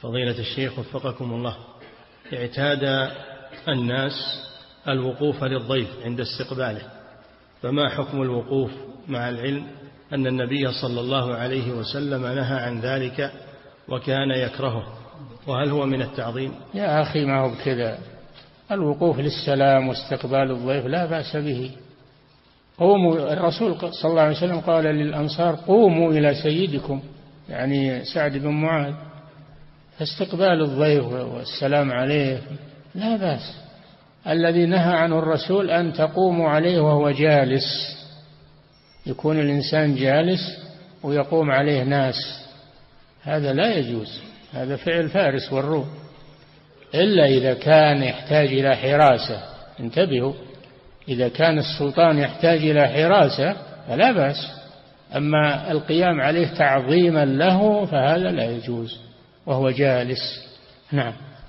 فضيلة الشيخ وفقكم الله، اعتاد الناس الوقوف للضيف عند استقباله، فما حكم الوقوف مع العلم أن النبي صلى الله عليه وسلم نهى عن ذلك وكان يكرهه، وهل هو من التعظيم؟ يا أخي ما هو بكذا، الوقوف للسلام واستقبال الضيف لا بأس به. قوموا، الرسول صلى الله عليه وسلم قال للأنصار قوموا إلى سيدكم، يعني سعد بن معاذ، فاستقبال الضيف والسلام عليه لا بأس. الذي نهى عنه الرسول أن تقوموا عليه وهو جالس، يكون الإنسان جالس ويقوم عليه ناس، هذا لا يجوز، هذا فعل فارس والروم، إلا إذا كان يحتاج إلى حراسة. انتبهوا، إذا كان السلطان يحتاج إلى حراسة فلا بأس، أما القيام عليه تعظيما له فهذا لا يجوز وهو جالس. نعم.